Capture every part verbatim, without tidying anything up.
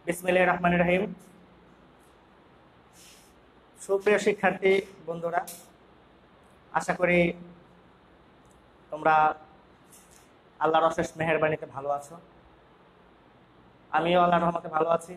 বিসমিল্লাহির রহমানির রহিম। সুপ্রিয় শিক্ষার্থী বন্ধুরা, আশা করি তোমরা আল্লাহর অশেষ মেহেরবানিতে ভালো আছো। আমিও আল্লাহর রহমতে ভালো আছি।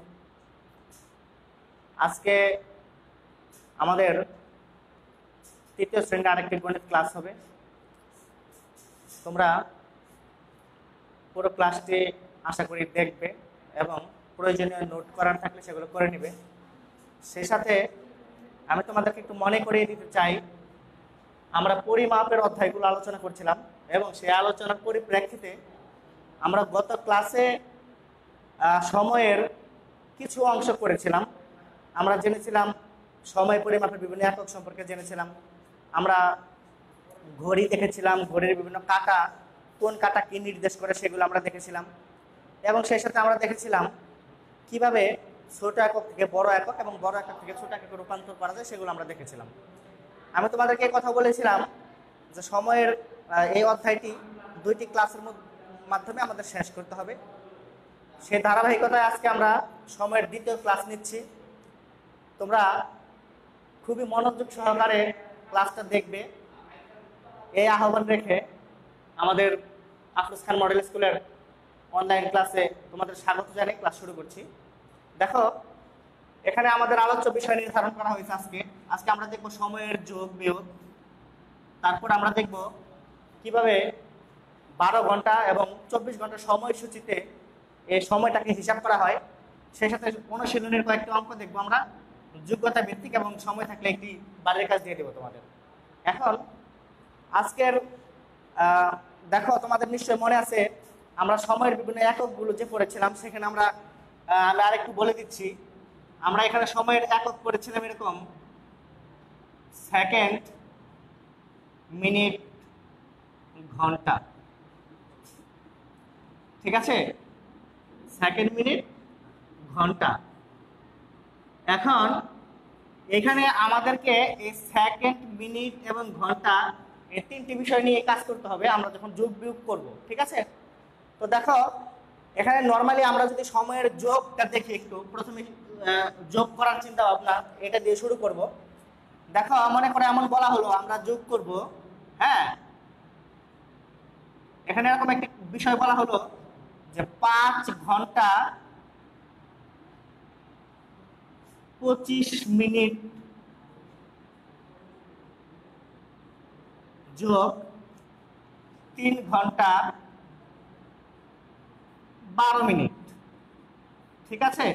আজকে আমাদের তৃতীয় শ্রেণীর আরেকটি গণিত ক্লাস হবে। তোমরা পুরো ক্লাসটি আশা করি দেখবে এবং প্রয়োজনীয় নোট করার থাকলে সেগুলো করে নেবে। সেই সাথে আমি তোমাদেরকে একটু মনে করিয়ে দিতে চাই, আমরা পরিমাপের অধ্যায়গুলো আলোচনা করছিলাম এবং সেই আলোচনার পরিপ্রেক্ষিতে আমরা গত ক্লাসে সময়ের কিছু অংশ করেছিলাম। আমরা জেনেছিলাম সময় পরিমাপের বিভিন্ন একক সম্পর্কে জেনেছিলাম। আমরা ঘড়ি দেখেছিলাম, ঘড়ির বিভিন্ন কাঁটা, কোন কাঁটা কী নির্দেশ করে সেগুলো আমরা দেখেছিলাম। এবং সেই সাথে আমরা দেখেছিলাম কিভাবে ছোট একক থেকে বড় একক এবং বড় একক থেকে ছোট এককে রূপান্তর করা যায়, সেগুলো আমরা দেখেছিলাম। আমি তোমাদেরকে কথা বলেছিলাম যে সময়ের এই অধ্যায়টি দুইটি ক্লাসের মাধ্যমে আমাদের শেষ করতে হবে। সেই ধারাবাহিকতায় আজকে আমরা সময়ের দ্বিতীয় ক্লাস নিচ্ছি। তোমরা খুবই মনোযোগ সহকারে ক্লাসটা দেখবে, এই আহ্বান রেখে আমাদের Afroz Khan model school online ক্লাসে তোমাদের স্বাগত জানিয়ে ক্লাস শুরু করছি। দেখো, এখানে আমাদের আলোচ্য বিষয় নির্ধারণ করা হয়েছে। আজকে আজকে আমরা দেখব সময়ের যোগ বিয়োগ। তারপর আমরা দেখব কিভাবে বারো ঘন্টা এবং চব্বিশ ঘন্টা সময়সূচিতে এই সময়টাকে হিসাব করা হয়। সেই সাথে অনুশীলনের কয়েকটি অঙ্ক দেখবো আমরা, যোগ্যতা ভিত্তিক, এবং সময় থাকলে একটি বাড়ির কাজ দিয়ে দেবো তোমাদের। এখন আজকের দেখো, তোমাদের নিশ্চয় মনে আছে আমরা সময়ের বিভিন্ন এককগুলো যে পড়েছিলাম, সেখানে আমরা আমি আরেকটু বলে দিচ্ছি। আমরা এখানে সময়ের একক পড়েছিলাম এরকম: সেকেন্ড, মিনিট, ঘন্টা। ঠিক আছে, সেকেন্ড, মিনিট, ঘন্টা। এখন এখানে আমাদেরকে এই সেকেন্ড, মিনিট এবং ঘন্টা এই তিনটি বিষয় নিয়ে কাজ করতে হবে আমরা যখন যোগ বিয়োগ করব। ঠিক আছে, তো দেখো এখানে নর্মালি আমরা যদি সময়ের যোগটা দেখি, একটু প্রথমে যোগ করার চিন্তা ভাবনা এটা দিয়ে শুরু করব। দেখো, মনে করে এমন বলা হলো আমরা যোগ করব, হ্যাঁ, এখানে এরকম একটি বিষয় বলা হলো যে পাঁচ ঘন্টা পঁচিশ মিনিট যোগ তিন ঘন্টা বারো মিনিট। ঠিক আছে,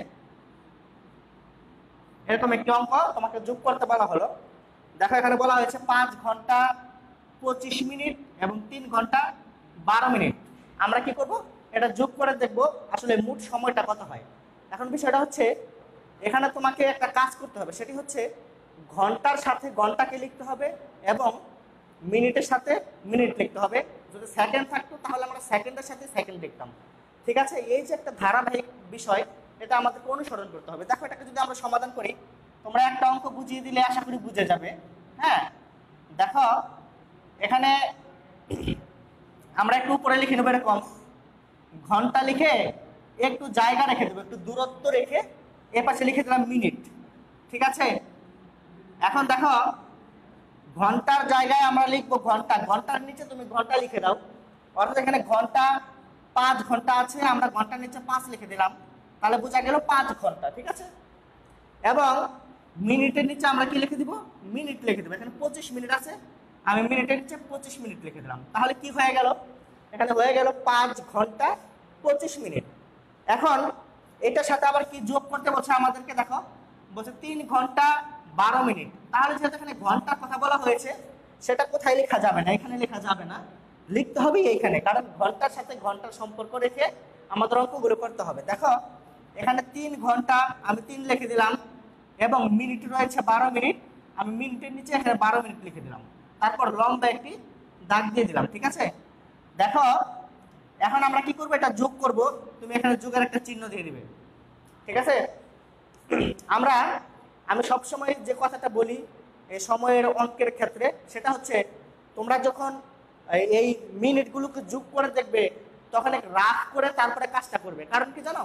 এরকম একটি অঙ্ক তোমাকে যোগ করতে বলা হলো। দেখো, এখানে বলা হয়েছে পাঁচ ঘন্টা পঁচিশ মিনিট এবং তিন ঘন্টা বারো মিনিট। আমরা কি করব, এটা যোগ করে দেখব আসলে মোট সময়টা কত হয়। এখন বিষয়টা হচ্ছে, এখানে তোমাকে একটা কাজ করতে হবে, সেটি হচ্ছে ঘন্টার সাথে ঘন্টাকে লিখতে হবে এবং মিনিটের সাথে মিনিট লিখতে হবে। যদি সেকেন্ড থাকতো তাহলে আমরা সেকেন্ডের সাথে সেকেন্ড লিখতাম। ঠিক আছে, এই যে একটা ধারাবাহিক বিষয়, এটা আমাদেরকে অনুসরণ করতে হবে। দেখো, এটাকে যদি আমরা সমাধান করি, তোমরা একটা অঙ্ক বুঝিয়ে দিলে আশা করি বুঝে যাবে। হ্যাঁ, দেখো এখানে আমরা একটু উপরে লিখে নেবো এরকম, ঘন্টা লিখে একটু জায়গা রেখে দেবো, একটু দূরত্ব রেখে এ পাশে লিখে দিলাম মিনিট। ঠিক আছে, এখন দেখো ঘন্টার জায়গায় আমরা লিখবো ঘন্টা, ঘন্টার নিচে তুমি ঘন্টা লিখে দাও। অর্থাৎ এখানে ঘন্টা পাঁচ ঘন্টা আছে, আমরা ঘন্টার নিচে পাঁচ লিখে দিলাম, তাহলে বোঝা গেল পাঁচ ঘন্টা। ঠিক আছে, এবং মিনিটের নিচে আমরা কি লিখে দিব, মিনিট লিখে দেবো। এখানে পঁচিশ মিনিট আছে, আমি মিনিটের নিচে পঁচিশ মিনিট লিখে দিলাম। তাহলে কি হয়ে গেল, এখানে হয়ে গেল পাঁচ ঘন্টা পঁচিশ মিনিট। এখন এটার সাথে আবার কি যোগ করতে বলছে আমাদেরকে, দেখো বলছে তিন ঘন্টা বারো মিনিট। তাহলে যেহেতু এখানে ঘন্টার কথা বলা হয়েছে, সেটা কোথায় লেখা যাবে না, এখানে লেখা যাবে না, লিখতে হবে এইখানে, কারণ ঘন্টার সাথে ঘন্টার সম্পর্ক রেখে আমাদের অঙ্কগুলো করতে হবে। দেখো এখানে তিন ঘন্টা আমি তিন লিখে দিলাম এবং মিনিট রয়েছে বারো মিনিট, আমি মিনিটের নিচে এখানে বারো মিনিট লিখে দিলাম, তারপর লম্বা একটি দাগ দিয়ে দিলাম। ঠিক আছে, দেখো এখন আমরা কি করবো, এটা যোগ করব, তুমি এখানে যোগের একটা চিহ্ন দিয়ে দিবে। ঠিক আছে, আমরা আমি সবসময় যে কথাটা বলি এই সময়ের অঙ্কের ক্ষেত্রে, সেটা হচ্ছে তোমরা যখন এই মিনিটগুলোকে যোগ করে দেখবে তখন এক রাফ করে তারপরে কাজটা করবে। কারণ কি জানো,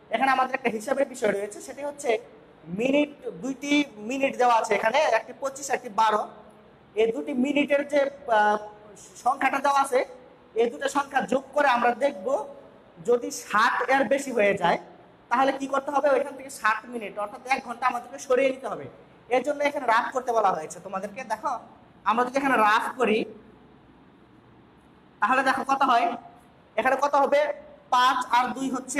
এখানে আমাদের একটা হিসাবের বিষয় রয়েছে, সেটি হচ্ছে মিনিট, দুইটি মিনিট দেওয়া আছে এখানে, একটি পঁচিশ একটি বারো। এই দুটি মিনিটের যে সংখ্যাটা দেওয়া আছে, এই দুটো সংখ্যা যোগ করে আমরা দেখব যদি ষাট এর বেশি হয়ে যায় তাহলে কি করতে হবে, ওইখান থেকে ষাট মিনিট অর্থাৎ এক ঘন্টা আমাদেরকে সরিয়ে নিতে হবে। এর জন্য এখানে রাফ করতে বলা হয়েছে তোমাদেরকে। দেখো আমরা যদি এখানে রাফ করি তাহলে দেখো কত হয়, এখানে কত হবে, পাঁচ আর দুই হচ্ছে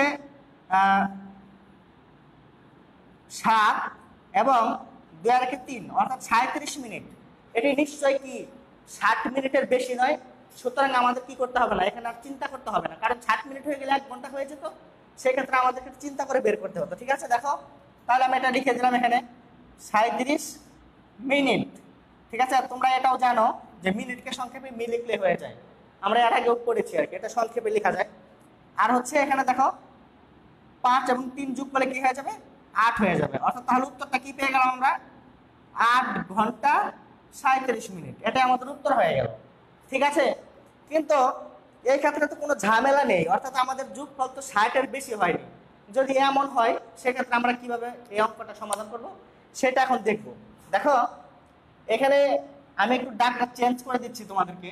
সাত এবং দুই আর একে তিন অর্থাৎ সাঁত্রিশ মিনিট। এটি নিশ্চয়ই কি ষাট মিনিটের বেশি নয়। সুতরাং আমাদের কি করতে হবে না, এখানে আর চিন্তা করতে হবে না, কারণ ষাট মিনিট হয়ে গেলে এক ঘন্টা হয়ে যেত, সেক্ষেত্রে আমাদেরকে চিন্তা করে বের করতে হতো। ঠিক আছে, দেখো তাহলে আমি এটা লিখে দিলাম এখানে সাঁত্রিশ মিনিট। ঠিক আছে, তোমরা এটাও জানো যে মিনিটকে সংক্ষেপে মি লিখলে হয়ে যায়, আমরা এর আগেও করেছি আর কি, এটা সংক্ষেপে লেখা যায়। আর হচ্ছে এখানে দেখো পাঁচ এবং তিন যোগ করলে কি হয়ে যাবে, আট হয়ে যাবে। অর্থাৎ তাহলে উত্তরটা কি পেয়ে গেলাম আমরা, আট ঘন্টা সাঁত্রিশ মিনিট, এটাই আমাদের উত্তর হয়ে গেল। ঠিক আছে, কিন্তু এই ক্ষেত্রে তো কোনো ঝামেলা নেই, অর্থাৎ আমাদের যোগফল তো ষাটের বেশি হয়নি। যদি এমন হয় সেক্ষেত্রে আমরা কিভাবে এই অঙ্কটা সমাধান করব সেটা এখন দেখব। দেখো এখানে আমি একটু ডাকটা চেঞ্জ করে দিচ্ছি তোমাদেরকে।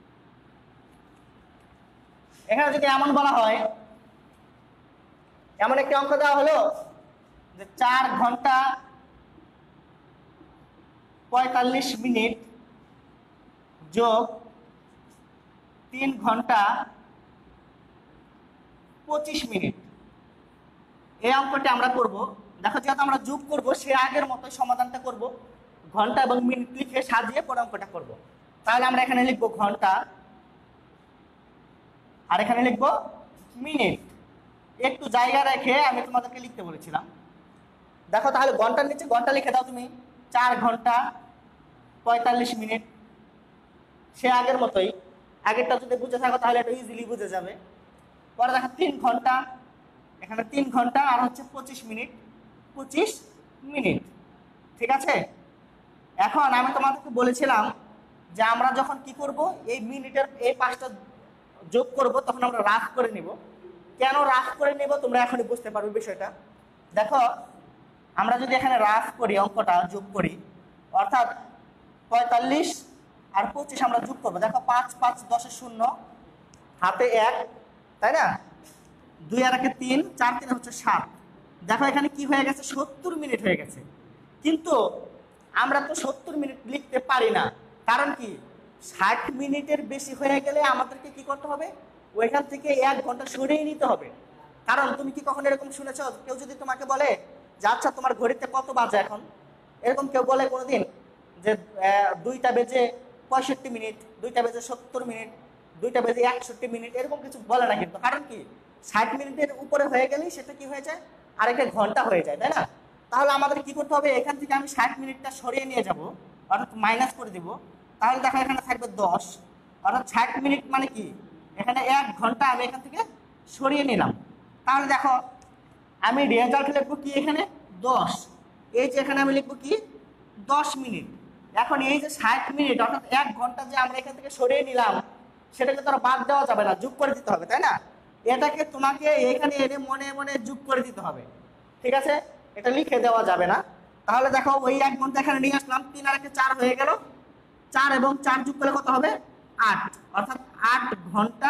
এখানে যদি এমন বলা হয়, এমন একটি অঙ্ক দেওয়া হলো যে চার ঘন্টা পঁয়তাল্লিশ মিনিট যোগ তিন ঘন্টা পঁচিশ মিনিট, এই অঙ্কটি আমরা করব। দেখো যেহেতু আমরা যোগ করব সে আগের মতোই সমাধানটা করব, ঘন্টা এবং মিনিট লিখে সাজিয়ে পরে অঙ্কটা করব। তাহলে আমরা এখানে লিখব ঘন্টা আর এখানে লিখব মিনিট, একটু জায়গা রেখে আমি তোমাদেরকে লিখতে বলেছিলাম। দেখো তাহলে ঘন্টার নিচে ঘন্টা লিখে দাও তুমি, চার ঘন্টা পঁয়তাল্লিশ মিনিট, সে আগের মতোই, আগেরটা যদি বুঝে থাকো তাহলে এটা ইজিলি বুঝে যাবে। পরে দেখো তিন ঘন্টা, এখানে তিন ঘন্টা আর হচ্ছে পঁচিশ মিনিট, পঁচিশ মিনিট। ঠিক আছে, এখন আমি তোমাদেরকে বলেছিলাম যে আমরা যখন কি করব, এই মিনিটের এই পাঁচটা যোগ করব তখন আমরা রাফ করে নিব। কেন রাফ করে নিব তোমরা এখনই বুঝতে পারবে বিষয়টা। দেখো আমরা যদি এখানে রাফ করি, অঙ্কটা যোগ করি, অর্থাৎ পঁয়তাল্লিশ আর পঁচিশ আমরা যোগ করবো। দেখো পাঁচ পাঁচ দশে শূন্য, হাতে এক, তাই না, দুই আর একে তিন, চার তিন হচ্ছে সাত। দেখো এখানে কি হয়ে গেছে, সত্তর মিনিট হয়ে গেছে। কিন্তু আমরা তো সত্তর মিনিট লিখতে পারি না, কারণ কি ষাট মিনিটের বেশি হয়ে গেলে আমাদেরকে কি করতে হবে, ওইখান থেকে এক ঘন্টা সরিয়ে নিতে হবে। কারণ তুমি কি কখনো এরকম শুনেছ, কেউ যদি তোমাকে বলে যে আচ্ছা তোমার ঘড়িতে কত বাজে এখন, এরকম কেউ বলে কোনোদিন যে দুইটা বেজে পঁয়ষট্টি মিনিট, দুইটা বেজে সত্তর মিনিট, দুইটা বেজে একষট্টি মিনিট, এরকম কিছু বলে না। কিন্তু কারণ কি ষাট মিনিটের উপরে হয়ে গেলেই সেটা কি হয়ে যায়, আরেকটা ঘন্টা হয়ে যায়, তাই না। তাহলে আমাদের কি করতে হবে, এখান থেকে আমি ষাট মিনিটটা সরিয়ে নিয়ে যাব, অর্থাৎ মাইনাস করে দিব। তাহলে দেখো এখানে থাকবে দশ, অর্থাৎ ষাট মিনিট মানে কি এখানে এক ঘন্টা আমি এখান থেকে সরিয়ে নিলাম। তাহলে দেখো আমি রেজাল্ট লিখবো কি এখানে দশ, এই যে এখানে আমি লিখবো কি দশ মিনিট। এখন এই যে ষাট মিনিট অর্থাৎ এক ঘন্টা যে আমরা এখান থেকে সরিয়ে নিলাম, সেটাকে তো বাদ দেওয়া যাবে না, যোগ করে দিতে হবে, তাই না। এটাকে তোমাকে এখানে এনে মনে মনে যোগ করে দিতে হবে। ঠিক আছে, এটা লিখে দেওয়া যাবে না। তাহলে দেখো ওই এক ঘন্টা এখানে নিয়ে আসলাম, তিন আর একে চার হয়ে গেল, চার এবং চার যোগ করলে কত হবে, আট, অর্থাৎ আট ঘন্টা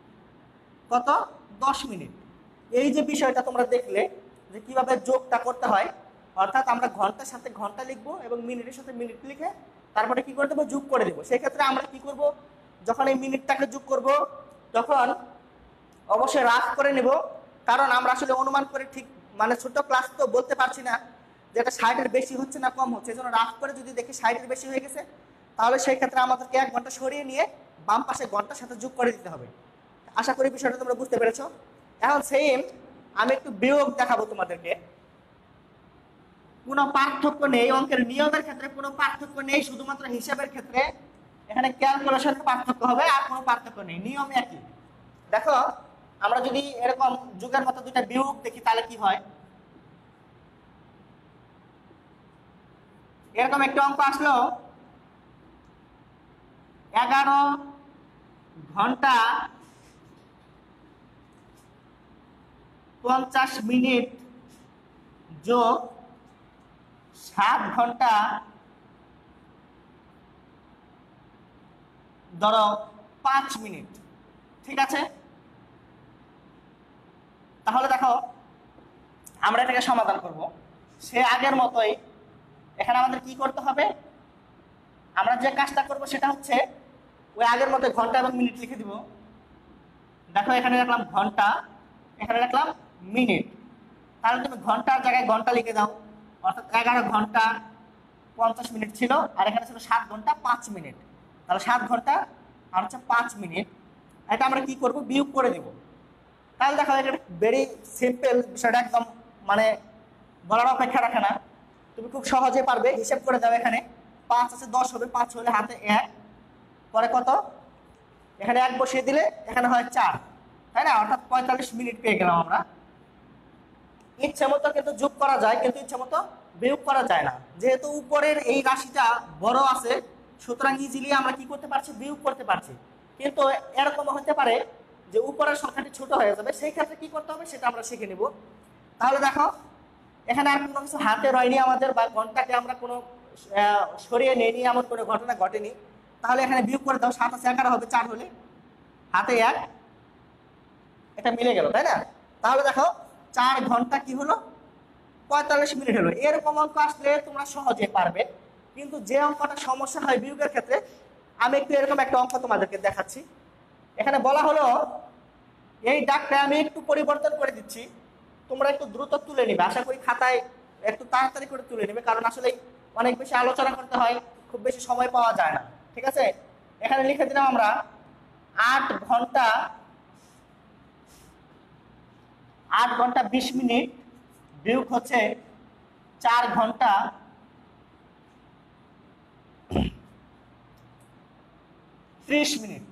কত দশ মিনিট। এই যে বিষয়টা তোমরা দেখলে যে কিভাবে যোগটা করতে হয়, অর্থাৎ আমরা ঘন্টার সাথে ঘন্টা লিখবো এবং মিনিটের সাথে মিনিট লিখে তারপরে কি করে দেবো, যোগ করে দেবো। সেক্ষেত্রে আমরা কি করব, যখন এই মিনিটটাকে যোগ করব তখন অবশ্যই রাফ করে নেব, কারণ আমরা আসলে অনুমান করে ঠিক মানে ছোট ক্লাস তো বলতে পারছি না যে এটা ষাটের বেশি হচ্ছে না কম হচ্ছে। এই জন্য রাফ করে যদি দেখি ষাটের বেশি হয়ে গেছে তাহলে সেই ক্ষেত্রে আমাদেরকে এক ঘন্টা সরিয়ে নিয়ে বাম পাশে ঘন্টার সাথে যোগ করে দিতে হবে। আশা করি বিষয়টা তোমরা বুঝতে পেরেছো। এখন সেম আমি একটু বিয়োগ দেখাবো তোমাদেরকে, কোনো পার্থক্য নেই, অঙ্কের নিয়মের ক্ষেত্রে কোনো পার্থক্য নেই, শুধুমাত্র হিসাবের ক্ষেত্রে এখানে ক্যালকুলেশনের পার্থক্য হবে, আর কোনো পার্থক্য নেই, নিয়ম একই। দেখো আমরা যদি এরকম যুগের মতো দুইটা বিয়োগ দেখি তাহলে কি হয়, এরকম একটা অঙ্ক আসলো এগারো ঘন্টা পঞ্চাশ মিনিট যোগ সাত ঘন্টা ধরো পাঁচ মিনিট, ঠিক আছে? তাহলে দেখো আমরা এটাকে সমাধান করব। সে আগের মতোই এখানে আমাদের কি করতে হবে, আমরা যে কাজটা করব সেটা হচ্ছে ওই আগের মতো ঘন্টা এবং মিনিট লিখে দিব। দেখো এখানে রাখলাম ঘন্টা, এখানে রাখলাম মিনিট। তাহলে তুমি ঘন্টার জায়গায় ঘন্টা লিখে দাও, অর্থাৎ এগারো ঘন্টা পঞ্চাশ মিনিট ছিল, আর এখানে ছিল সাত ঘন্টা পাঁচ মিনিট। তাহলে সাত ঘন্টা আর হচ্ছে পাঁচ মিনিট, এটা আমরা কি করব, বিয়োগ করে দেব। তাহলে দেখো এটা ভেরি সিম্পল, বিষয়টা একদম মানে বলার অপেক্ষা রাখে না, তুমি খুব সহজে পারবে। হিসাব করে দাও, এখানে পাঁচ আছে দশ হবে, পাঁচ হলে হাতে এক, পরে কত, এখানে এক বসিয়ে দিলে এখানে হয় চার, তাই না? অর্থাৎ পঁয়তাল্লিশ মিনিট পেয়ে গেলাম আমরা। ইচ্ছে মতো কিন্তু যোগ করা যায়, কিন্তু ইচ্ছে মতো বিয়োগ করা যায় না। যেহেতু উপরের এই রাশিটা বড় আছে, সুতরাং ইজিলি আমরা কি করতে পারছি, বিয়োগ করতে পারছি। কিন্তু এরকম হতে পারে যে উপরের সংখ্যাটি ছোট হয়ে যাবে, সেই ক্ষেত্রে কি করতে হবে সেটা আমরা শিখে নিব। তাহলে দেখো এখানে আর কোনো কিছু হাতে রয়নি আমাদের, বা ঘন্টাকে আমরা কোনো সরিয়ে নিয়ে নিয়ে এমন কোনো ঘটনা ঘটেনি। তাহলে এখানে বিয়োগ করে দাও, সাত আছে এগারো হবে, চার হলে হাতে এক, এটা মিলে গেল, তাই না? তাহলে দেখো চার ঘন্টা কি হলো, পঁয়তাল্লিশ মিনিট হলো। এরকম অঙ্ক আসলে তোমরা সহজে পারবে। কিন্তু যে অঙ্কটা সমস্যা হয় বিয়োগের ক্ষেত্রে, আমি একটু এরকম একটা অঙ্ক তোমাদেরকে দেখাচ্ছি। এখানে বলা হলো এই দাগটা আমি একটু পরিবর্তন করে দিচ্ছি, তোমরা একটু দ্রুত তুলে নিবে, আশা করি খাতায় একটু তাড়াতাড়ি করে তুলে নেবে, কারণ আসলে অনেক বেশি আলোচনা করতে হয়, খুব বেশি সময় পাওয়া যায় না, ঠিক আছে? এখানে লিখে দিলাম আমরা আট ঘন্টা আট ঘন্টা বিশ মিনিট বিয়োগ হচ্ছে চার ঘন্টা ত্রিশ মিনিট।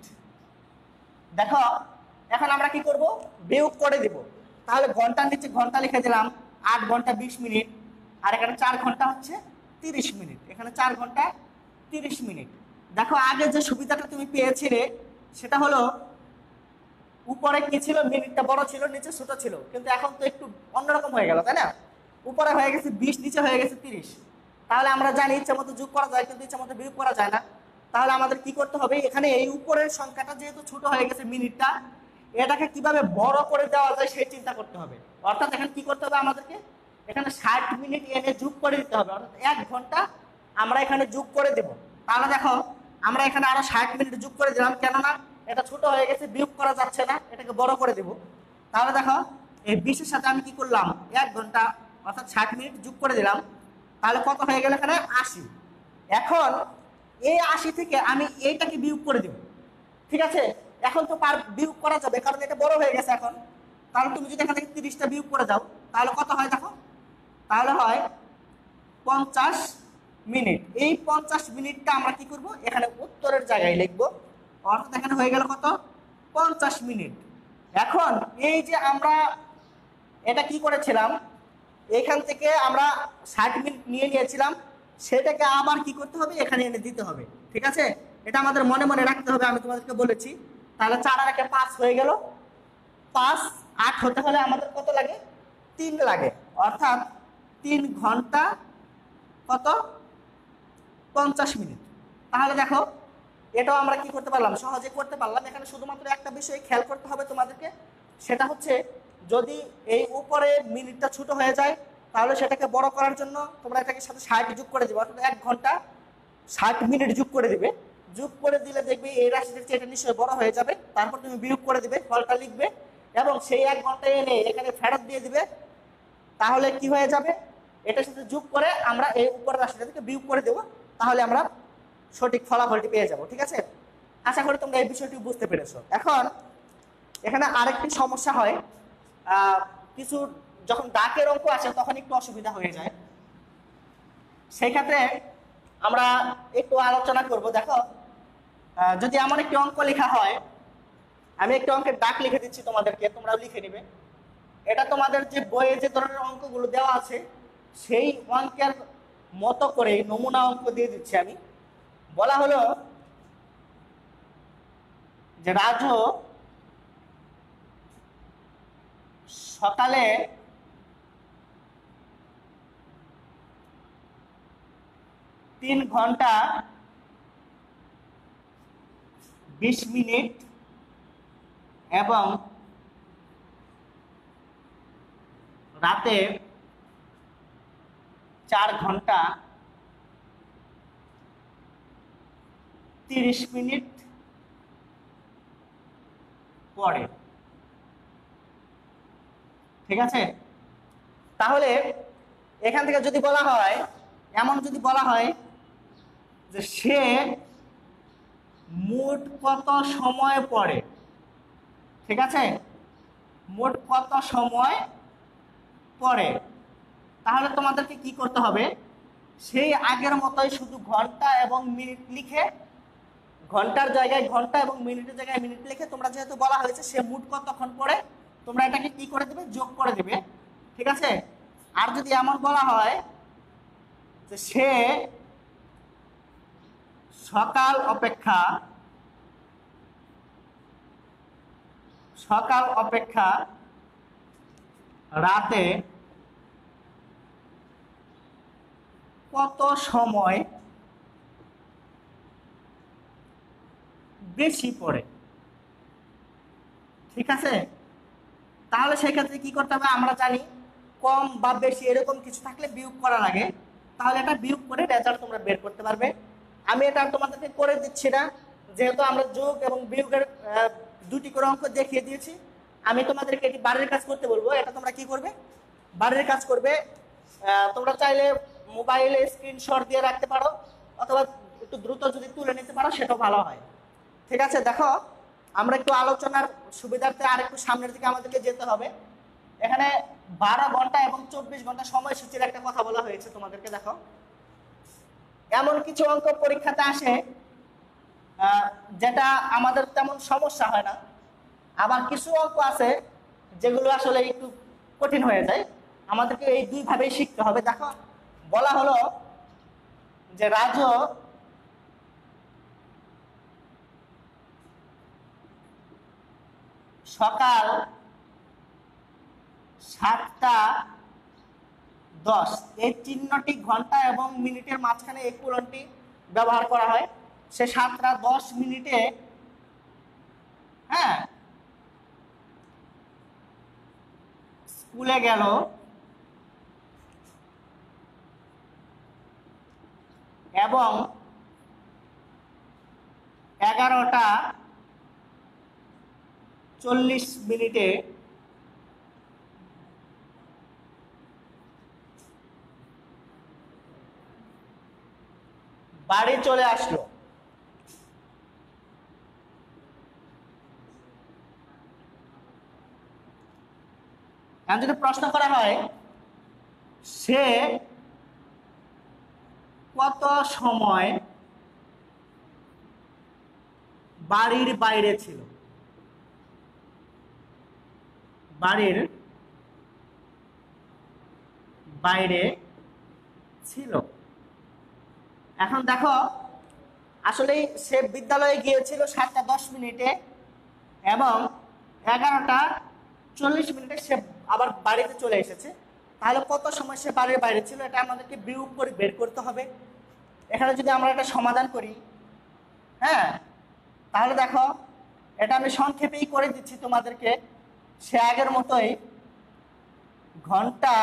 দেখো এখন আমরা কি করব, বিয়োগ করে দিব। তাহলে ঘন্টার নিচে ঘন্টা লিখে দিলাম, আট ঘন্টা বিশ মিনিট, আর এখানে চার ঘন্টা হচ্ছে তিরিশ মিনিট, এখানে চার ঘন্টা তিরিশ মিনিট। দেখো আগে যে সুবিধাটা তুমি পেয়েছিলে সেটা হলো উপরে কি ছিল, মিনিটটা বড় ছিল, নিচে ছোট ছিল, কিন্তু এখন তো একটু অন্যরকম হয়ে গেল, তাই না? উপরে হয়ে গেছে বিশ, নিচে হয়ে গেছে তিরিশ। তাহলে আমরা জানি ইচ্ছা মতো যোগ করা যায়, কিন্তু ইচ্ছা মতো বিয়োগ করা যায় না। তাহলে আমাদের কি করতে হবে, এখানে এই উপরের সংখ্যাটা যেহেতু ছোট হয়ে গেছে মিনিটটা, এটাকে কিভাবে বড় করে দেওয়া যায় সেই চিন্তা করতে হবে। অর্থাৎ এখানে কি করতে হবে, আমাদেরকে এখানে ষাট মিনিট এনে যোগ করে দিতে হবে, অর্থাৎ এক ঘন্টা আমরা এখানে যোগ করে দেব। তাহলে দেখো আমরা এখানে আরো ষাট মিনিট যোগ করে দিলাম, কেননা এটা ছোট হয়ে গেছে, বিয়োগ করা যাচ্ছে না, এটাকে বড় করে দেব। তাহলে দেখো এই বিশের সাথে আমি কি করলাম, এক ঘন্টা অর্থাৎ ষাট মিনিট যোগ করে দিলাম, তাহলে কত হয়ে গেল এখানে আশি। এখন এই আশি থেকে আমি এইটাকে বিয়োগ করে দেব, ঠিক আছে? এখন তো পার বিয়োগ করা যাবে, কারণ এটা বড় হয়ে গেছে এখন। তাহলে তুমি যদি এখান থেকে তিরিশটা বিয়োগ করে দাও, তাহলে কত হয় দেখো, তাহলে হয় পঞ্চাশ মিনিট। এই পঞ্চাশ মিনিটটা আমরা কি করব, এখানে উত্তরের জায়গায় লিখবো, অর্থাৎ এখানে হয়ে গেল কত, পঞ্চাশ মিনিট। এখন এই যে আমরা এটা কি করেছিলাম, এখান থেকে আমরা ষাট মিনিট নিয়ে নিয়েছিলাম, সেটাকে আবার কি করতে হবে, এখানে এনে দিতে হবে, ঠিক আছে? এটা আমাদের মনে মনে রাখতে হবে, আমি তোমাদেরকে বলেছি। তাহলে চার আর একে পাঁচ হয়ে গেল, পাঁচ আট হতে হলে আমাদের কত লাগে, তিন লাগে, অর্থাৎ তিন ঘন্টা কত, পঞ্চাশ মিনিট। তাহলে দেখো এটাও আমরা কি করতে পারলাম, সহজে করতে পারলাম। এখানে শুধুমাত্র একটা বিষয় খেয়াল করতে হবে তোমাদেরকে, সেটা হচ্ছে যদি এই উপরে মিনিটটা ছোট হয়ে যায়, তাহলে সেটাকে বড় করার জন্য তোমরা এটাকে সাথে ষাট যোগ করে দেবে, অর্থাৎ এক ঘন্টা ষাট মিনিট যোগ করে দিবে। যোগ করে দিলে দেখবে এই রাশিটির চেয়ে এটা নিশ্চয়ই বড় হয়ে যাবে। তারপর তুমি বিয়োগ করে দিবে, ফলটা লিখবে এবং সেই এক ঘন্টা এনে এখানে ফেরত দিয়ে দিবে। তাহলে কি হয়ে যাবে, এটার সাথে যোগ করে আমরা এই উপরের রাশিটা থেকে বিয়োগ করে দেবো, তাহলে আমরা সঠিক ফলাফলটি পেয়ে যাব, ঠিক আছে? আশা করি তোমরা এই বিষয়টি বুঝতে পেরেছো। এখন এখানে আরেকটি সমস্যা হয়, কিছু যখন দাগের অঙ্ক আসে তখন একটু অসুবিধা হয়ে যায়, সেই ক্ষেত্রে আমরা একটু আলোচনা করব। দেখো যদি এমন একটি অঙ্ক লেখা হয়, আমি একটি অঙ্কের দাগ লিখে দিচ্ছি তোমাদেরকে, তোমরাও লিখে নিবে। এটা তোমাদের যে বইয়ে যে ধরনের অঙ্কগুলো দেওয়া আছে সেই অঙ্কের মতো করে নমুনা অঙ্ক দিয়ে দিচ্ছি আমি। বলা হলো যে রাজু সকালে তিন ঘন্টা বিশ মিনিট এবং রাতে চার ঘন্টা তিরিশ মিনিট পরে। ঠিক আছে, তাহলে এখান থেকে যদি বলা হয়, এমন যদি বলা হয় যে সে মোট কত সময় পড়ে, ঠিক আছে, মোট কত সময় পড়ে, তাহলে তোমাদেরকে কি করতে হবে, সেই আগের মতোই শুধু ঘন্টা এবং মিনিট লিখে, ঘন্টার জায়গায় ঘন্টা এবং মিনিটের জায়গায় মিনিট লিখে, তোমরা যেহেতু বলা হয়েছে সে মোট কতক্ষণ পড়ে, তোমরা এটাকে কি করে দেবে, যোগ করে দেবে। ঠিক আছে, আর যদি এমন বলা হয় যে সে সকাল অপেক্ষা সকাল অপেক্ষা রাতে কত সময় বেশি পড়ে, ঠিক আছে, তাহলে সেক্ষেত্রে কি করতে হবে, আমরা জানি কম বা বেশি এরকম কিছু থাকলে বিয়োগ করা লাগে, তাহলে এটা বিয়োগ করে রেজাল্ট তোমরা বের করতে পারবে। আমি এটা তোমাদেরকে করে দিচ্ছি না, যেহেতু আমরা যোগ এবং বিয়োগের দুটি করে অঙ্ক দেখিয়ে দিয়েছি। আমি তোমাদেরকে এটি বাড়ির কাজ করতে বলবো, এটা তোমরা কি করবে, বাড়ির কাজ করবে। তোমরা চাইলে মোবাইলে স্ক্রিনশট দিয়ে রাখতে পারো, অথবা একটু দ্রুত যদি তুলে নিতে পারো সেটাও ভালো হয়। ঠিক আছে, দেখো আমরা একটু আলোচনার সুবিধার্থে আর একটু সামনের দিকে আমাদেরকে যেতে হবে। এখানে বারো ঘন্টা এবং চব্বিশ ঘন্টা সময়সূচির একটা কথা বলা হয়েছে তোমাদেরকে। দেখো, এমন কিছু অঙ্ক পরীক্ষাতে আসে যেটা আমাদের তেমন সমস্যা হয় না, আবার কিছু অঙ্ক আছে যেগুলো আসলে একটু কঠিন হয়ে যায়, আমাদেরকে এই দুই ভাবেই শিখতে হবে। দেখো, বলা হলো যে রাজু সকাল সাতটা দশ, এই চিহ্নটি ঘন্টা এবং মিনিটের মাঝখানে এই কোলনটি ব্যবহার করা হয়। সে সাতটা দশ মিনিটে হ্যাঁ স্কুলে গেল এবং এগারোটা চল্লিশ মিনিটে বাড়ি চলে আসলো। এখন যদি প্রশ্ন করা হয় সে কত সময় বাড়ির বাইরে ছিল, বাড়ির বাইরে ছিল। এখন দেখো, আসলে সে বিদ্যালয়ে গিয়েছিল সাতটা দশ মিনিটে এবং এগারোটা চল্লিশ মিনিটে সে আবার বাড়িতে চলে এসেছে, তাহলে কত সময় সে বাড়ির বাইরে ছিল, এটা আমাদেরকে বিয়োগ করে বের করতে হবে। এখানে যদি আমরা এটা সমাধান করি, হ্যাঁ, তাহলে দেখো এটা আমি সংক্ষেপেই করে দিচ্ছি তোমাদেরকে। সে আগের মতোই ঘন্টা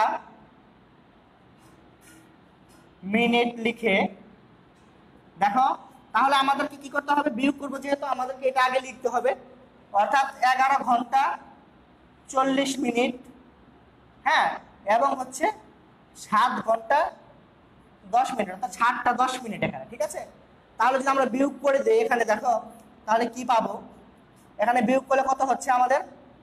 মিনিট লিখে, দেখো তাহলে আমাদেরকে কি করতে হবে, বিয়োগ করবো, যেহেতু আমাদেরকে এটা আগে লিখতে হবে, অর্থাৎ এগারো ঘন্টা চল্লিশ মিনিট, হ্যাঁ, এবং হচ্ছে সাত ঘন্টা দশ মিনিট, অর্থাৎ সাতটা দশ মিনিট এখানে। ঠিক আছে, তাহলে যদি আমরা বিয়োগ করে দিই এখানে, দেখো তাহলে কি পাবো, এখানে বিয়োগ করলে কত হচ্ছে আমাদের,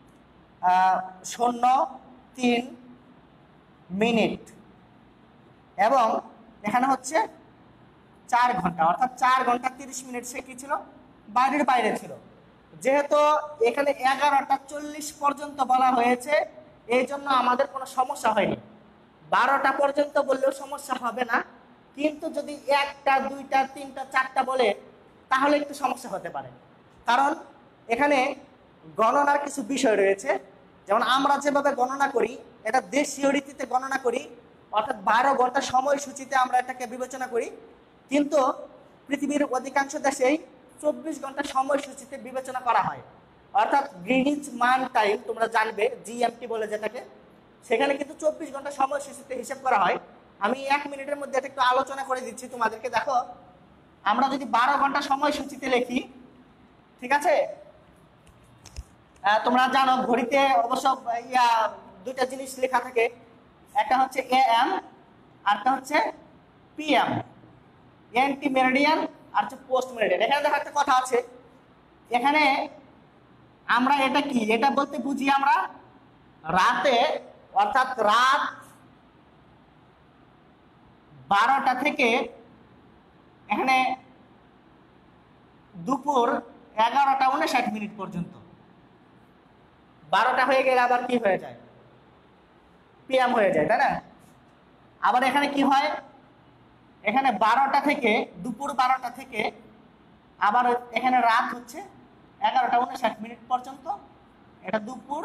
শূন্য তিন মিনিট এবং এখানে হচ্ছে চার ঘন্টা, অর্থাৎ চার ঘন্টা তিরিশ মিনিট সে কি ছিল, বাড়ির বাইরে ছিল। যেহেতু এখানে এগারোটা চল্লিশ পর্যন্ত বলা হয়েছে, এই জন্য আমাদের কোনো সমস্যা হয়নি। বারোটা পর্যন্ত বললেও সমস্যা হবে না, কিন্তু যদি একটা দুইটা তিনটা চারটা বলে তাহলে একটু সমস্যা হতে পারে, কারণ এখানে গণনার কিছু বিষয় রয়েছে। যেমন আমরা যেভাবে গণনা করি এটা দেশীয় রীতিতে গণনা করি, অর্থাৎ বারো ঘন্টা সময়সূচিতে আমরা এটাকে বিবেচনা করি, কিন্তু পৃথিবীর অধিকাংশ দেশেই চব্বিশ ঘন্টা সময়সূচিতে বিবেচনা করা হয়। অর্থাৎ গ্রিনিচ মান টাইম তোমরা জানবে, জিএমটি বলে যেটাকে, সেখানে কিন্তু চব্বিশ ঘন্টা সময়সূচিতে হিসাব করা হয়। আমি এক মিনিটের মধ্যে এটা একটু আলোচনা করে দিচ্ছি তোমাদেরকে। দেখো, আমরা যদি বারো ঘন্টা সময়সূচিতে লিখি, ঠিক আছে, তোমরা জানো ঘড়িতে অবশ্য ইয়া দুইটা জিনিস লেখা থাকে, একটা হচ্ছে এ এম আর একটা হচ্ছে পিএম, এন্টি মেরিডিয়ান আর হচ্ছে পোস্ট মেরিডিয়ান। এখানে দেখো একটা কথা আছে, এখানে আমরা এটা কি, এটা বলতে বুঝি আমরা রাতে, অর্থাৎ রাত বারোটা থেকে এখানে দুপুর এগারোটা উনষাট মিনিট পর্যন্ত। বারোটা হয়ে গেলে আবার কি হয়ে যায়, পিএম হয়ে যায়, তাই না? আবার এখানে কি হয়, এখানে বারোটা থেকে দুপুর বারোটা থেকে আবার এখানে রাত হচ্ছে এগারোটা উনষাট মিনিট পর্যন্ত। এটা দুপুর,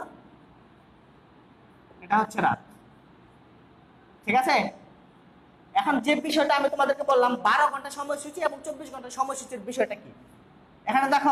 এটা হচ্ছে রাত, ঠিক আছে? এখন যে বিষয়টা আমি তোমাদেরকে বললাম বারো ঘন্টা সময়সূচি এবং চব্বিশ ঘন্টা সময়সূচির বিষয়টা কি, এখানে দেখো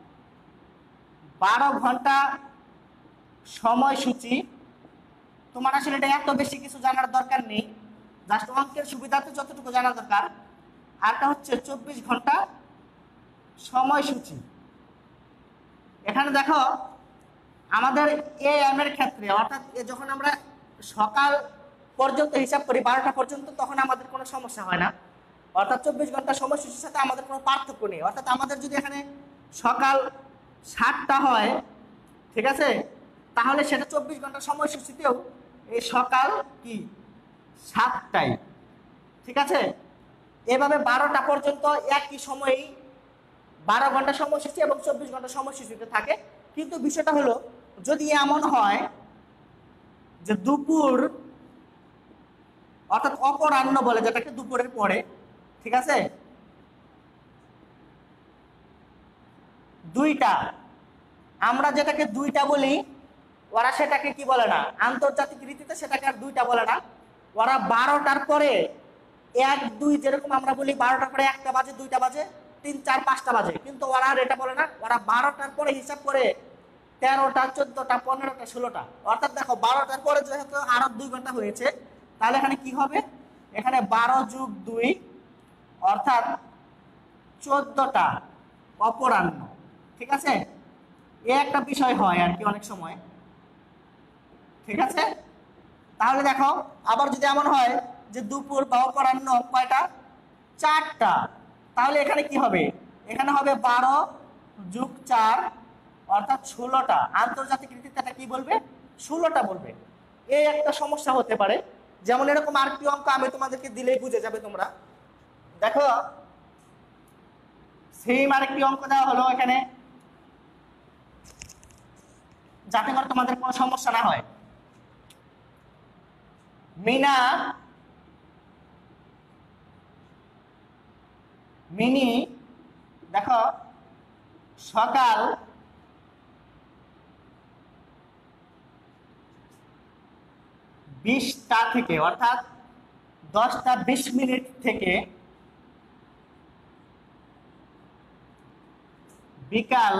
বারো ঘন্টা সময়সূচি তোমার আসলে এটা এত বেশি কিছু জানার দরকার নেই, জাস্ট অঙ্কের সুবিধাতে যতটুকু জানা দরকার। আরটা হচ্ছে চব্বিশ ঘন্টা সময়সূচি। এখানে দেখো আমাদের এ এম এর ক্ষেত্রে, অর্থাৎ যখন আমরা সকাল পর্যন্ত হিসাব করি বারোটা পর্যন্ত, তখন আমাদের কোনো সমস্যা হয় না, অর্থাৎ চব্বিশ ঘন্টা সময়সূচির সাথে আমাদের কোনো পার্থক্য নেই। অর্থাৎ আমাদের যদি এখানে সকাল সাতটা হয়, ঠিক আছে, তাহলে সেটা চব্বিশ ঘন্টা সময়সূচিতেও এই সকাল কি সাতটায়, ঠিক আছে? এভাবে বারোটা পর্যন্ত একই সময়েই বারো ঘন্টা সময়সূচি এবং চব্বিশ ঘন্টা সময়সূচিতে থাকে। কিন্তু বিষয়টা হলো, যদি এমন হয় যে দুপুর, অর্থাৎ অপরাহ্ন বলে যেটাকে, দুপুরের পরে, ঠিক আছে, দুইটা, আমরা যেটাকে দুইটা বলি, ওরা সেটাকে কি বলে না, আন্তর্জাতিক রীতিতে সেটাকে আর দুইটা বলে না, ওরা বারোটার পরে এক দুই, যেরকম আমরা বলি বারোটার পরে একটা বাজে, দুইটা বাজে, তিন চার পাঁচটা বাজে, কিন্তু ওরা আর এটা বলে না, ওরা বারোটার পরে হিসাব করে তেরোটা চোদ্দটা পনেরোটা ষোলোটা। অর্থাৎ দেখো বারোটার পরে যেহেতু আরো দুই ঘন্টা হয়েছে, তাহলে এখানে কি হবে, এখানে বারো যুগ দুই অর্থাৎ চোদ্দটা অপরাহ্ন, ঠিক আছে? এ একটা বিষয় হয় আর কি অনেক সময়, ঠিক আছে? তাহলে দেখো আবার যদি এমন হয় যে দুপুর বা অপরাহ্ন কয়টা, চারটা, তাহলে এখানে কি হবে, এখানে হবে বারো যুগ চার অর্থাৎ ষোলোটা। আন্তর্জাতিক রীতিতে এটা কি বলবে, ষোলোটা বলবে। এই একটা সমস্যা হতে পারে। যেমন এরকম আরেকটি অঙ্ক আমি তোমাদেরকে দিলেই বুঝে যাবে তোমরা। দেখো সেম আরেকটি অঙ্ক দেওয়া হলো এখানে, যাতে করে তোমাদের কোনো সমস্যা না হয়। মিনা মিনি দেখো সকাল বিশটা থেকে, অর্থাৎ দশটা বিশ মিনিট থেকে বিকাল,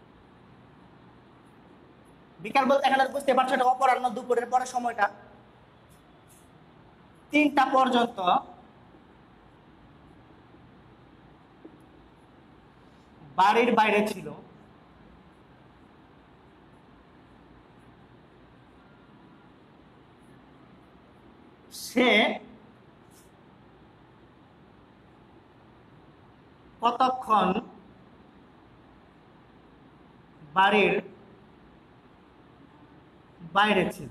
বিকাল বলতে এখানে বুঝতে পারছো এটা অপরাহ্ন, দুপুরের পরে সময়টা, তিনটা পর্যন্ত বাড়ির বাইরে ছিল। সে কতক্ষণ বাড়ির বাইরে ছিল।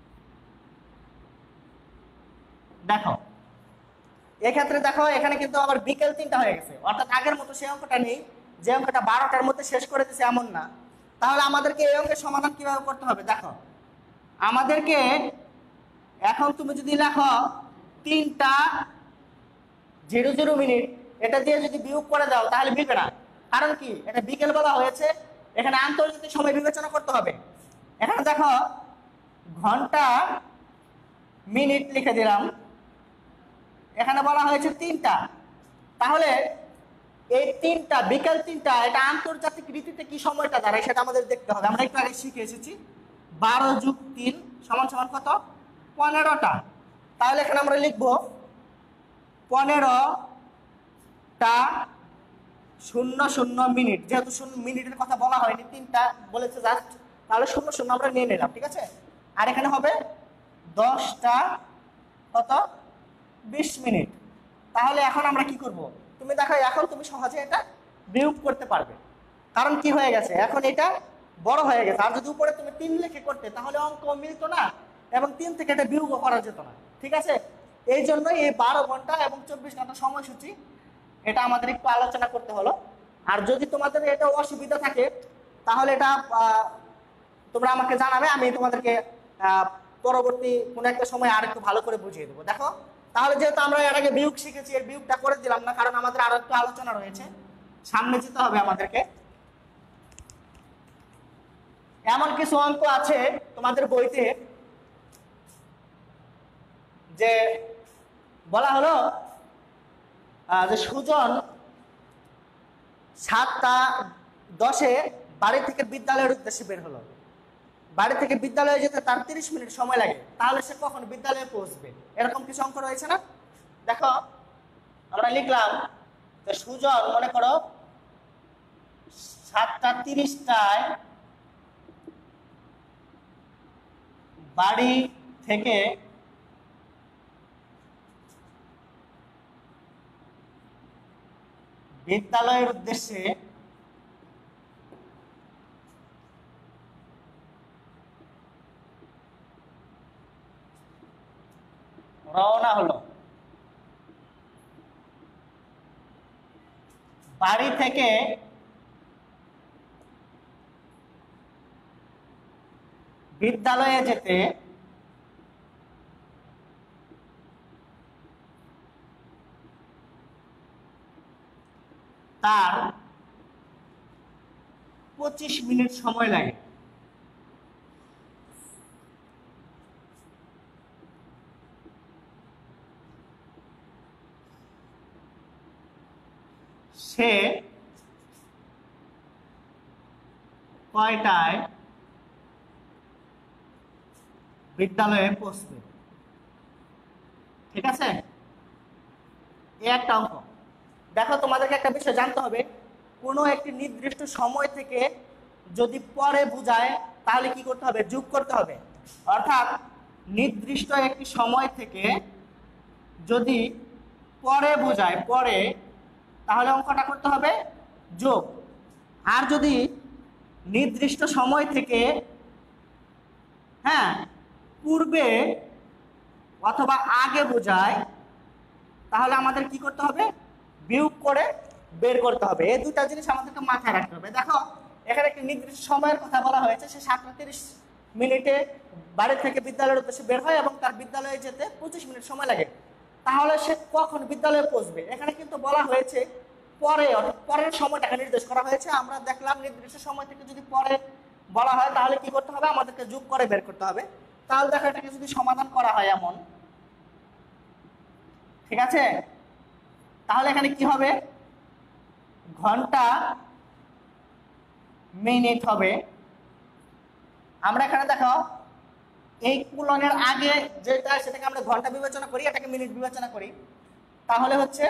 দেখো এক্ষেত্রে দেখো এখানে কিন্তু আবার বিকেল তিনটা হয়ে গেছে, অর্থাৎ আগের মতো সেই অঙ্কটা নেই যে অঙ্কটা বারোটার মধ্যে শেষ করে দিছে এমন না। তাহলে আমাদেরকে এই অঙ্কের সমাধান কিভাবে করতে হবে, দেখো আমাদেরকে এখন তুমি যদি লেখো তিনটা জিরো জিরো মিনিট, এটা দিয়ে যদি বিয়োগ করে দাও তাহলে মিলবে না। কারণ কি, এটা বিকেল বেলা হয়েছে, এখানে আন্তর্জাতিক সময় বিবেচনা করতে হবে। এখানে দেখো ঘন্টা মিনিট লিখে দিলাম, এখানে বলা হয়েছে তিনটা। তাহলে এই তিনটা বিকেল তিনটা এটা আন্তর্জাতিক রীতিতে কি সময়টা দাঁড়ায় সেটা আমাদের দেখতে হবে। আমরা একটু আগে শিখে এসেছি বারো যুগ তিন সমান সমান কত, পনেরোটা। তাহলে এখানে আমরা লিখবো পনেরোটা শূন্য শূন্য মিনিট, যেহেতু শূন্য মিনিটের কথা বলা হয়নি, তিনটা বলেছে জাস্ট, তাহলে শূন্য শূন্য আমরা নিয়ে নিলাম, ঠিক আছে। আর এখানে হবে দশটা কত, বিশ মিনিট। তাহলে এখন আমরা কি করব, তুমি দেখো এখন তুমি সহজে এটা বিয়োগ করতে পারবে, কারণ কি হয়ে গেছে এখন এটা বড় হয়ে গেছে। আর যদি উপরে তুমি তিন লিখে করতে তাহলে অঙ্ক মিলতো না এবং তিন থেকে এটা বিয়োগ করা যেত না, ঠিক আছে। এই জন্যই এই বারো ঘন্টা এবং চব্বিশ ঘন্টা সময়সূচি এটা আমাদের একটু আলোচনা করতে হলো। আর যদি তোমাদের এটা অসুবিধা থাকে তাহলে এটা তোমরা আমাকে জানাবে, আমি তোমাদেরকে পরবর্তী কোনো একটা সময় আর একটু ভালো করে বুঝিয়ে দেবো। দেখো তাহলে যেহেতু আমরা এর আগে বিয়োগ শিখেছি, এর বিয়োগটা করে দিলাম না, কারণ আমাদের আরো একটু আলোচনা রয়েছে, সামনে যেতে হবে আমাদেরকে। এমন কিছু অঙ্ক আছে তোমাদের বইতে যে বলা হলো যে সুজন সাতটা দশে বাড়ি থেকে বিদ্যালয়ের উদ্দেশ্যে বের হলো, বাড়ি থেকে বিদ্যালয়ে যেতে তার তিরিশ মিনিট সময় লাগে, তাহলে সে কখন বিদ্যালয়ে পৌঁছবে? এরকম কিছু অঙ্ক রয়েছে না? দেখো আমরা লিখলাম যে সুজন মনে করো সাতটা তিরিশটায় বাড়ি থেকে বিদ্যালয়ের উদ্দেশ্যে রওনা হলো, বাড়ি থেকে বিদ্যালয়ে যেতে তার পঁচিশ মিনিট সময় লাগে। সে কয়টায় বিদ্যালয়ে পৌঁছবে? ঠিক আছে, এই একটা অঙ্ক। দেখো তোমাদেরকে একটা বিষয় জানতে হবে, কোনো একটি নির্দিষ্ট সময় থেকে যদি পরে বোঝায় তাহলে কি করতে হবে? যোগ করতে হবে। অর্থাৎ নির্দিষ্ট একটি সময় থেকে যদি পরে বোঝায় পরে, তাহলে অঙ্কটা করতে হবে যোগ। আর যদি নির্দিষ্ট সময় থেকে হ্যাঁ পূর্বে অথবা আগে বোঝায় তাহলে আমাদের কি করতে হবে? বিয়োগ করে বের করতে হবে। এই দুটা জিনিস আমাদেরকে মাথায় রাখতে হবে। দেখো এখানে একটি নির্দিষ্ট সময়ের কথা বলা হয়েছে, সে সাতটা তিরিশ মিনিটে বাড়ি থেকে বিদ্যালয়ের উদ্দেশ্যে বের হয় এবং তার বিদ্যালয়ে যেতে পঁচিশ মিনিট সময় লাগে। তাহলে সে কখন বিদ্যালয়ে পৌঁছবে? এখানে কিন্তু বলা হয়েছে পরে, অর্থাৎ পরের সময়টাকে নির্দেশ করা হয়েছে। আমরা দেখলাম নির্দিষ্ট সময় থেকে যদি পরে বলা হয় তাহলে কি করতে হবে? আমাদেরকে যোগ করে বের করতে হবে। তাহলে দেখো এটাকে যদি সমাধান করা হয় এমন, ঠিক আছে, তাহলে এখানে কি হবে? ঘন্টা মিনিট হবে। আমরা এখানে দেখো এই কুলনের আগে যেটা সেটাকে আমরা ঘন্টা বিবেচনা করি, এটাকে মিনিট বিবেচনা করি, তাহলে হচ্ছে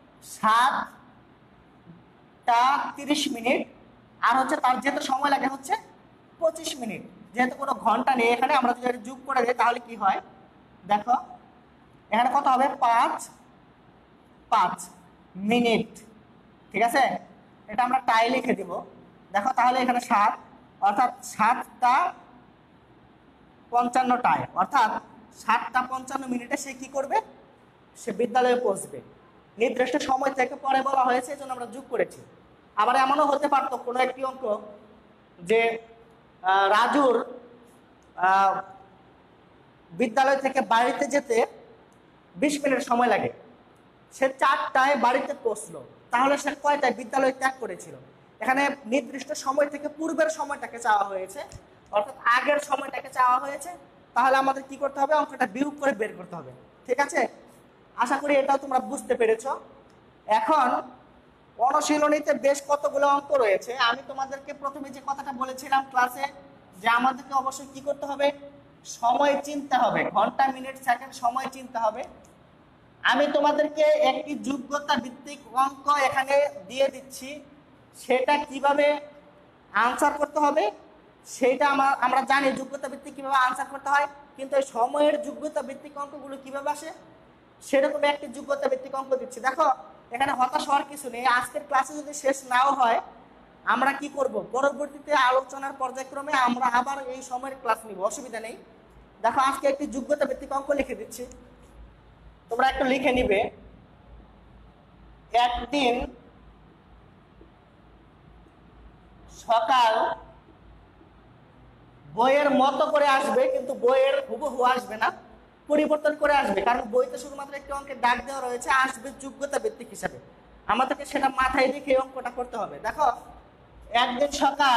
সাতটা তিরিশ মিনিট আর হচ্ছে তার যেহেতু সময় লাগে হচ্ছে পঁচিশ মিনিট, যেহেতু কোনো ঘন্টা নেই এখানে, আমরা যদি যোগ করে দিই তাহলে কি হয়? দেখো এখানে কত হবে? পাঁচ পাঁচ মিনিট, ঠিক আছে, এটা আমরা টাই লিখে দিব। দেখো তাহলে এখানে সাত, অর্থাৎ সাতটা পঞ্চান্নটায়, অর্থাৎ সাতটা পঞ্চান্ন মিনিটে সে কি করবে? সে বিদ্যালয়ে পৌঁছবে। নির্দিষ্ট সময় থেকে পরে বলা হয়েছে, এই জন্য আমরা যোগ করেছি। আবার এমনও হতে পারতো কোনো একটি অঙ্ক যে রাজুর বিদ্যালয় থেকে বাড়িতে যেতে বিশ মিনিট সময় লাগে, সে চারটায় বাড়িতে পৌঁছলো, তাহলে সে কয়টায় বিদ্যালয় ত্যাগ করেছিল? এখানে নির্দিষ্ট সময় থেকে পূর্বের সময়টাকে চাওয়া হয়েছে, অর্থাৎ আগের সময়টাকে চাওয়া হয়েছে, তাহলে আমাদের কি করতে হবে, অঙ্কটা বিয়োগ করে বের করতে হবে। ঠিক আছে, আশা করি এটাও তোমরা বুঝতে পেরেছো। এখন অনুশীলনীতে বেশ কতগুলো অঙ্ক রয়েছে। আমি তোমাদেরকে প্রথমে যে কথাটা বলেছিলাম ক্লাসে, যে আমাদেরকে অবশ্যই কি করতে হবে, সময় চিনতে হবে, ঘন্টা মিনিট সেকেন্ড সময় চিনতে হবে। আমি তোমাদেরকে একটি যোগ্যতা ভিত্তিক অঙ্ক এখানে দিয়ে দিচ্ছি, সেটা কিভাবে আনসার করতে হবে সেটা আমরা জানি, যোগ্যতা ভিত্তিক কিভাবে আনসার করতে হয়, কিন্তু এই সময়ের যোগ্যতা ভিত্তিক অঙ্কগুলো কিভাবে আসে সেরকম একটি যোগ্যতা ভিত্তিক অঙ্ক দিচ্ছি। দেখো এখানে হতাশ হওয়ার কিছু নেই। আজকের ক্লাসে যদি শেষ নাও হয়, আমরা কি করব, পরবর্তীতে আলোচনার পর্যায়ক্রমে আমরা আবার এই সময়ের ক্লাস নিব, অসুবিধা নেই। দেখো আজকে একটি যোগ্যতা ভিত্তিক অঙ্ক লিখে দিচ্ছি, তোমরা একটু লিখে নিবে। একদিন সকাল বইয়ের মতো করে আসবে, কিন্তু বইয়ের হুবহু আসবে না, পরিবর্তন করে আসবে, কারণ বইতে শুধুমাত্র একটি অঙ্কের দাগ দেওয়া রয়েছে, আসবে যোগ্যতা ভিত্তিক হিসাবে। আমাদেরকে সেটা মাথায় রেখে অঙ্কটা করতে হবে। দেখো একদিন সকাল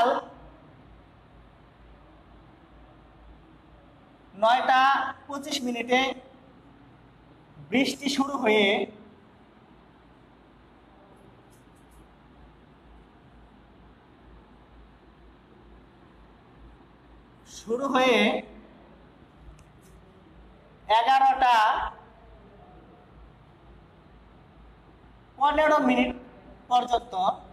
নয়টা পঁচিশ মিনিটে বৃষ্টি শুরু হয়ে শুরু হয়ে এগারোটা পনেরো মিনিট পর্যন্ত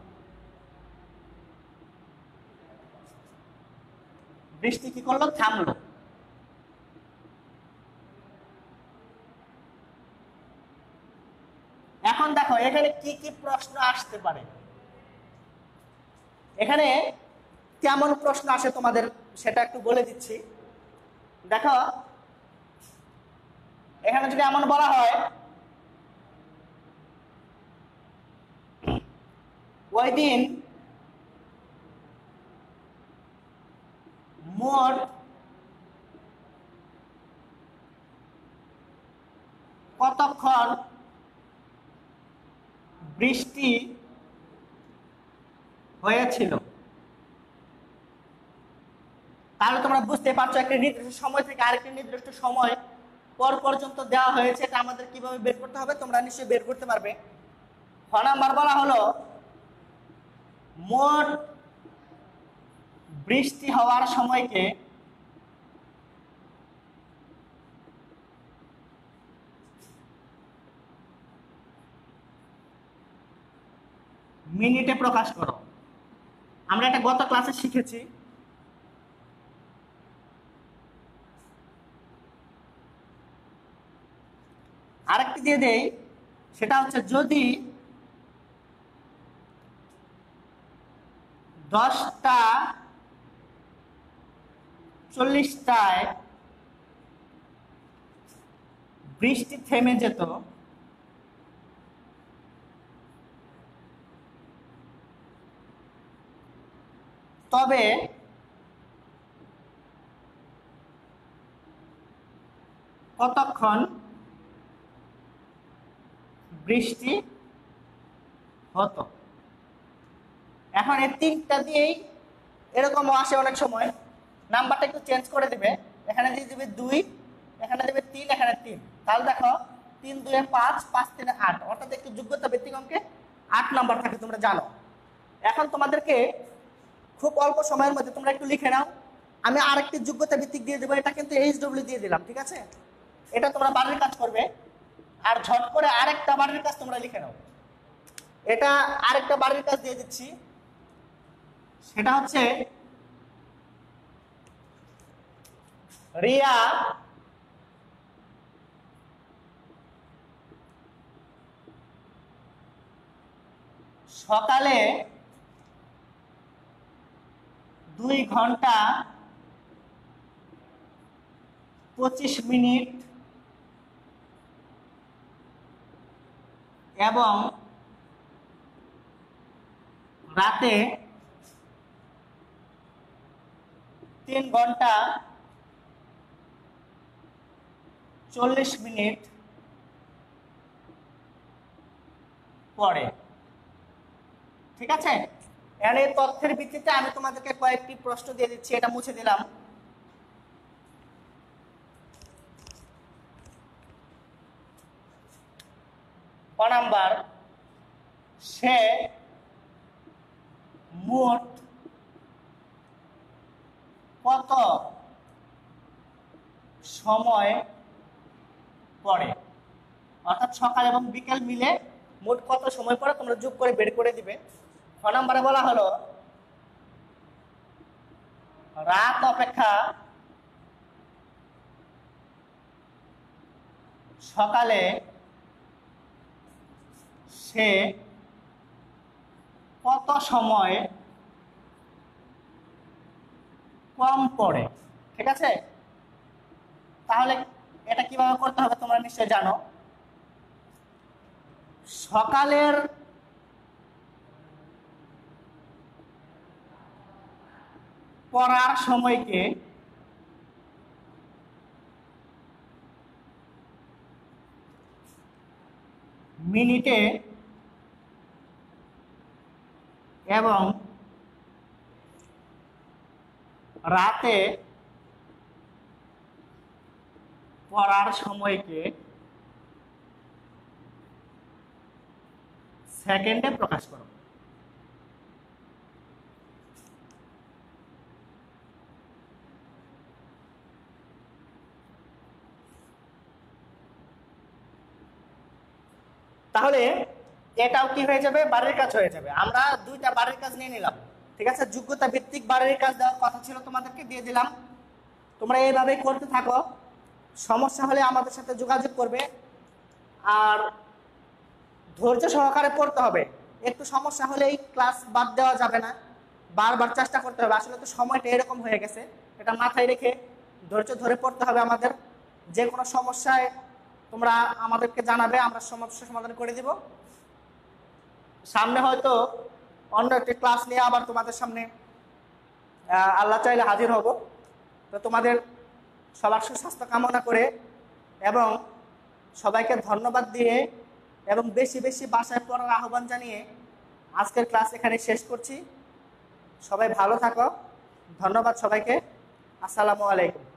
বৃষ্টি কি করলো, থামলো। এখন দেখো এখানে কি কি প্রশ্ন আসতে পারে, এখানে কেমন প্রশ্ন আসে তোমাদের সেটা একটু বলে দিচ্ছি। দেখো এখানে যদি এমন বলা হয়, ওই দিন মোট কতক্ষণ বৃষ্টি হয়েছিল, তাহলে তোমরা বুঝতে পারছো একটা নির্দিষ্ট সময় থেকে আরেকটি নির্দিষ্ট সময় পর পর্যন্ত দেওয়া হয়েছে, এটা আমাদের কিভাবে বের করতে হবে তোমরা নিশ্চয়ই বের করতে পারবে। খ নাম্বার বলা হলো মোট বৃষ্টি হওয়ার সময়কে মিনিটে প্রকাশ করো। আমরা এটা গত ক্লাসে শিখেছি। আরেকটি দিয়ে দেই, সেটা হচ্ছে যদি দশটা চল্লিশটায় বৃষ্টি থেমে যেত, তবে কতক্ষণ বৃষ্টি হতো। এখন এই তিনটা দিয়েই এরকম আসে অনেক সময়, নাম্বারটা একটু চেঞ্জ করে দিবে, এখানে দিয়ে দিবে দুই, এখানে দেবে তিন, এখানে তিন, তাহলে দেখো তিন দুয়ে পাঁচ, পাঁচ তিনে আট, অর্থাৎ একটু যোগ্যতা ভিত্তিক অঙ্কে আট নাম্বার থাকে, তোমরা জানো। এখন তোমাদেরকে খুব অল্প সময়ের মধ্যে তোমরা একটু লিখে নাও, আমি আরেকটি যোগ্যতা ভিত্তিক দিয়ে দেবো, এটা কিন্তু এইচ ডব্লিউ দিয়ে দিলাম, ঠিক আছে? এটা তোমরা বাড়ির কাজ করবে, আর ঝট করে আরেকটা বাড়ির কাজ তোমরা লিখে নাও। এটা আরেকটা বাড়ির কাজ দিয়ে দিচ্ছি, সেটা হচ্ছে রিয়া সকালে দুই ঘন্টা পঁচিশ মিনিট এবং রাতে তিন ঘন্টা চল্লিশ মিনিট পরে, ঠিক আছে? এর এই তথ্যের ভিত্তিতে আমি তোমাদেরকে কয়েকটি প্রশ্ন দিয়ে দিচ্ছি, এটা মুছে দিলাম। ক নাম্বার, সে মোট কত সময় পড়ে, অর্থাৎ সকাল এবং বিকেল মিলে মোট কত সময় পড়ে তোমরা যোগ করে বের করে দিবে। খ নম্বরে বলা হলো রাত অপেক্ষা সকালে সে কত সময় কম পড়ে। ঠিক আছে, তাহলে এটা কিভাবে করতে হবে তোমরা নিশ্চয় জানো। সকালের পড়ার সময়কে মিনিটে এবং রাতে পড়ার সময়কে সেকেন্ডে প্রকাশ করো। তাহলে এটাও কি হয়ে যাবে, বাড়ির কাজ হয়ে যাবে। আমরা দুইটা বাড়ির কাজ নিয়ে নিলাম। ঠিক আছে, যোগ্যতা ভিত্তিক বাড়ির কাজ দেওয়ার কথা ছিল, তোমাদেরকে দিয়ে দিলাম। তোমরা এইভাবে করতে থাকো, সমস্যা হলে আমাদের সাথে যোগাযোগ করবে। আর ধৈর্য সহকারে পড়তে হবে, একটু সমস্যা হলেই ক্লাস বাদ দেওয়া যাবে না, বারবার চেষ্টা করতে হবে। আসলে তো সময়টা এরকম হয়ে গেছে, এটা মাথায় রেখে ধৈর্য ধরে পড়তে হবে আমাদের। যে কোনো সমস্যায় তোমরা আমাদেরকে জানাবে, আমরা সমস্যা সমাধান করে দিব। সামনে হয়তো অন্য একটি ক্লাস নিয়ে আবার তোমাদের সামনে আল্লাহ চাইলে হাজির হব। তো তোমাদের সবার সুস্বাস্থ্য কামনা করে এবং সবাইকে ধন্যবাদ দিয়ে এবং বেশি বেশি বাসায় পড়ার আহ্বান জানিয়ে আজকের ক্লাস এখানে শেষ করছি। সবাই ভালো থাকো, ধন্যবাদ সবাইকে, আসসালামু আলাইকুম।